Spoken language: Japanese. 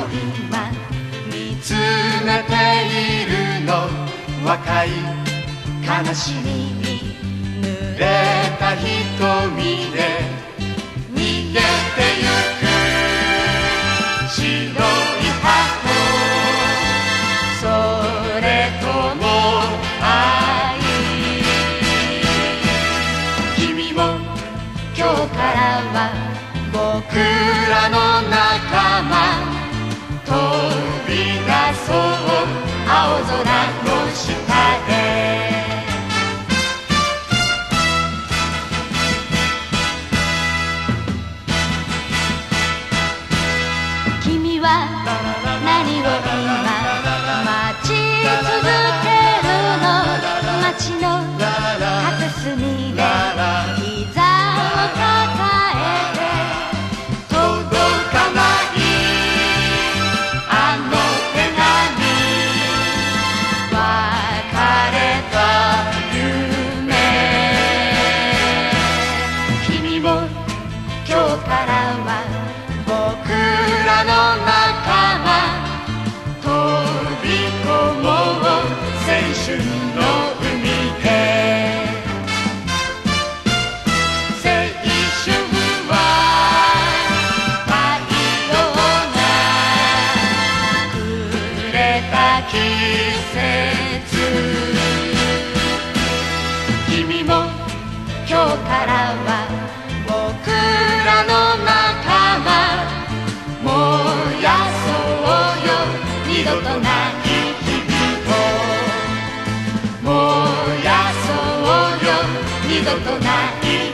今見つめているの、若い悲しみに濡れた瞳で逃げてゆく白い箱、それとも愛。君も今日からは僕らの仲間、飛び出そう青空の下へ。君は何を今待ち続けるの、街の片隅で膝を抱えて届かないあの手紙、別れた夢。君も今日からは僕らの仲間、飛び込もう青春の海へ。青春は太陽がくれた季節、君も今日からは僕らの仲間、燃やそうよ二度とない日々を、燃やそうよ二度とない